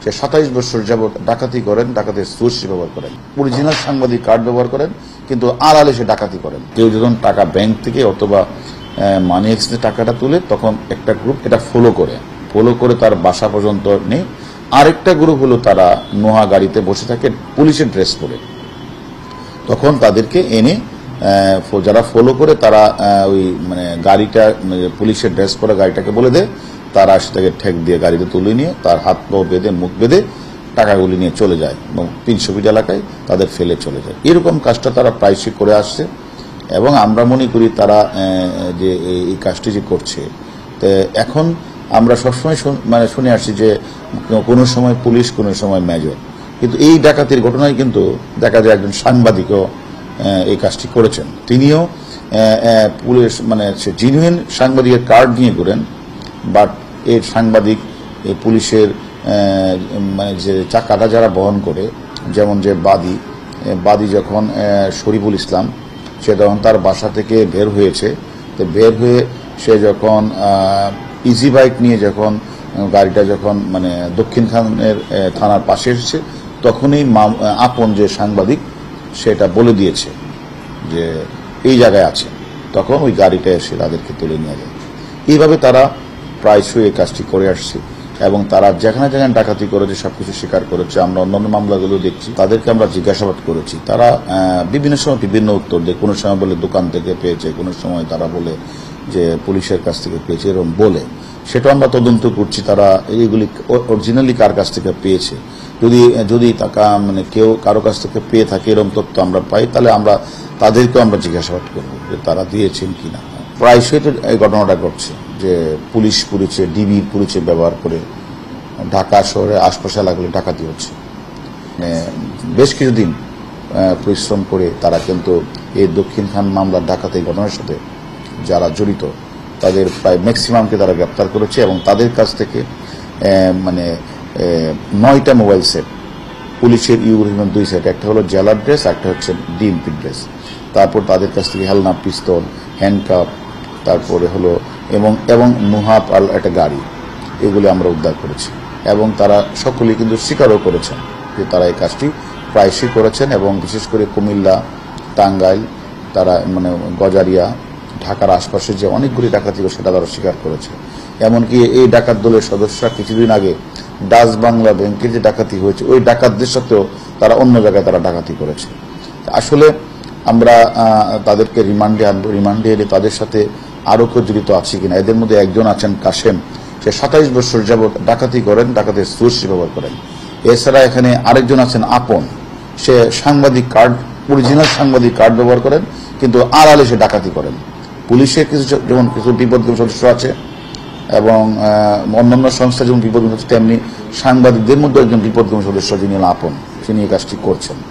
সে ২৭ বছর যাবৎ ডাকাতি করেন, ডাকাতের সোর্স ব্যবহার করেন, অরিজিনাল সাংবাদিক কার্ড ব্যবহার করেন, কিন্তু আড়ালে সে ডাকাতি করেন। কেউ যখন টাকা ব্যাংক থেকে অথবা মানি এক্সচেঞ্জে টাকাটা তুলে, তখন একটা গ্রুপ এটা ফলো করে তার বাসা পর্যন্ত নেই। আরেকটা গ্রুপ হলো তারা নোহা গাড়িতে বসে থাকে পুলিশের ড্রেস পরে, তখন তাদেরকে এনে যারা ফলো করে তারা ওই গাড়িটা পুলিশের ড্রেস পরে গাড়িটাকে বলে দেয়, তারা সেটাকে ঠেক দিয়ে গাড়িতে তুলে নিয়ে তার হাত পা বেঁধে মুখ বেঁধে টাকাগুলি নিয়ে চলে যায় এবং ৩০০ ফিট এলাকায় তাদের ফেলে চলে যায়। এরকম কাজটা তারা প্রায়শই করে আসছে এবং আমরা মনে করি তারা যে এই কাজটি যে করছে, তো এখন আমরা সবসময় শুনে আসছি যে কোনো সময় পুলিশ, কোনো সময় মেজর, কিন্তু এই ডাকাতির ঘটনায় কিন্তু দেখা যায় একজন সাংবাদিকও এই কাজটি করেছেন। তিনিও পুলিশ জিনুইন সাংবাদিকের কার্ড নিয়ে ঘুরেন, বাট এই সাংবাদিক এই পুলিশের যে চাকাটা যারা বহন করে, যেমন যে বাদী যখন শরীফুল ইসলাম, সে তখন তার বাসা থেকে বের হয়েছে, তো বের হয়ে সে যখন ইজি বাইক নিয়ে যখন গাড়িটা যখন দক্ষিণ খানের থানার পাশে এসেছে, তখনই আপন যে সাংবাদিক সেটা বলে দিয়েছে যে এই জায়গায় আছে, তখন ওই গাড়িটা এসে তাদেরকে তুলে নিয়ে যায়। এইভাবে তারা প্রায়শই এই কাজটি করে আসছে এবং তারা যেখানে যেখানে ডাকাতি করেছে সবকিছু স্বীকার করেছে। আমরা অন্যান্য মামলাগুলো দেখছি, তাদেরকে আমরা জিজ্ঞাসাবাদ করেছি, তারা বিভিন্ন সময় বিভিন্ন উত্তর দেয়। কোনো সময় বলে দোকান থেকে পেয়েছে, কোনো সময় তারা বলে যে পুলিশের কাছ থেকে পেয়েছে, এরকম বলে। সেটা আমরা তদন্ত করছি তারা এইগুলি অরিজিনালি কার কাছ থেকে পেয়েছে। যদি টাকা কেউ কারো কাছ থেকে পেয়ে থাকে এরকম তথ্য আমরা পাই, তাহলে আমরা তাদেরকেও আমরা জিজ্ঞাসাবাদ করবো যে তারা দিয়েছেন কিনা। প্রায়শই তো এই ঘটনাটা ঘটছে যে পুলিশের ডিবি পুলিশের ব্যবহার করে ঢাকা শহরে আশপাশে এলাকাগুলো ডাকাতি হচ্ছে। বেশ কিছুদিন পরিশ্রম করে তারা কিন্তু এই দক্ষিণ খান মামলার ডাকাতি ঘটনার সাথে যারা জড়িত তাদের প্রায় ম্যাক্সিমামকে তারা গ্রেপ্তার করেছে এবং তাদের কাছ থেকে 9টা মোবাইল সেট, পুলিশের ইউনিফর্ম 2 সেট, একটা হলো জেলার ড্রেস, একটা হচ্ছে ডিএমপি ড্রেস, তারপর তাদের কাছ থেকে হেলনা, পিস্তল, হ্যান্ডকাপ, তারপরে হলো এবং নোহা পাল একটা গাড়ি, এগুলি আমরা উদ্ধার করেছি এবং তারা সকলেই কিন্তু স্বীকারও করেছেন যে তারা এই কাজটি প্রায়শই করেছেন এবং বিশেষ করে কুমিল্লা, টাঙ্গাইল, তারা গজারিয়া, ঢাকার আশপাশে যে অনেকগুলি ডাকাতি সেটা তারা স্বীকার করেছে। এমনকি এই ডাকাত দলের সদস্যরা কিছুদিন আগে ডাচ বাংলা ব্যাংকের যে ডাকাতি হয়েছে ওই ডাকাতদের সাথেও তারা অন্য জায়গায় তারা ডাকাতি করেছে। আসলে আমরা তাদেরকে রিমান্ডে আনবো, রিমান্ডে এলে তাদের সাথে আরো কেউ জড়িত আছে কিনা। এদের মধ্যে একজন আছেন কাশেম, সে ২৭ বছর যাবৎ ডাকাতি করেন, ডাকাতের সোর্স ব্যবহার করেন। এছাড়া এখানে আরেকজন আছেন আপন, সে সাংবাদিক কার্ড, অরিজিনাল সাংবাদিক কার্ড ব্যবহার করেন, কিন্তু আড়ালে সে ডাকাতি করেন। পুলিশের যেমন কিছু বিপদগ্রস্ত সদস্য আছে এবং অন্যান্য সংস্থা যেমন বিপদগ্রস্ত, তেমনি সাংবাদিকদের মধ্যে একজন বিপদগ্রস্ত সদস্য যিনি আপন, তিনি এই কাজটি করছেন।